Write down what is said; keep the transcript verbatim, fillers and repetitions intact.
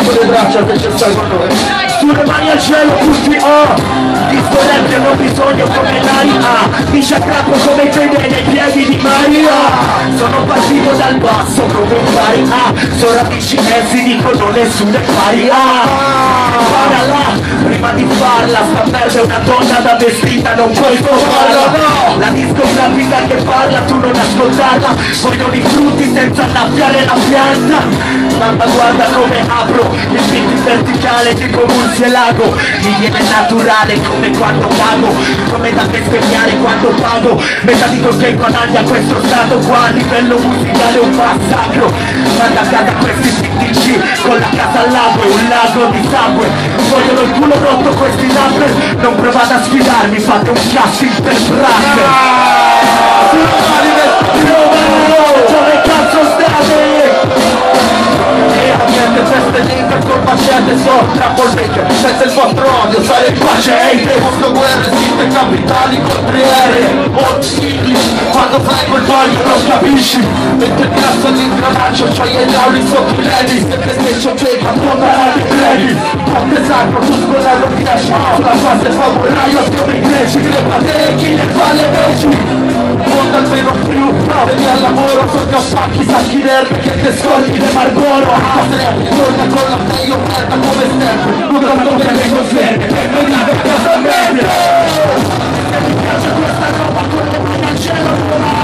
sulle braccia che c'è Salvatore. Sulle mani al cielo tutti oh, disco rap che non bisogno come l'aria, mi ci attrappo come i piedi nei piedi di Maria. Sono partito dal basso come un pari, ah, sono radici e si dicono nessuno è pari, ah. Guarda là, prima di farla, sta merda è una donna da vestita, non puoi trovarla, no. La discografica che parla, tu non ascoltarla, vogliono i frutti senza annaffiare la pianta. Mamma guarda come apro, il beat in verticale tipo Murcielago, mi viene naturale come quando cago, come da bestemmiare quando pago, metà di quel che guadagna questo stato qua, a livello musicale un massacro, manda a casa questi P D C, con la casa al lago e un lago di sangue, vogliono il culo rotto questi rapper, non provate a sfidarmi, fate un casting per rapper. Dove cazzo state? Feste dentro col macete sopra col vecchio senza il vostro odio stare in pace e il posto guerre sinte capitali contro R quando fai quel voglio non capisci mette il cazzo all'ingranaccio c'hai gli idraulici sotto i ledi se te stesso c'è quando parare i credi ponte sacro tu scuola non riesci sulla fase favoraio come i greci crepa te chi ne fa le veci monta almeno più vedi al lavoro sotto a pacchi sacchi d'erbe che te scordi le Marlboro torna con la meglio merda come sempre non da dove le conferme e venite a casa media se mi piace questa roba con le mani al cielo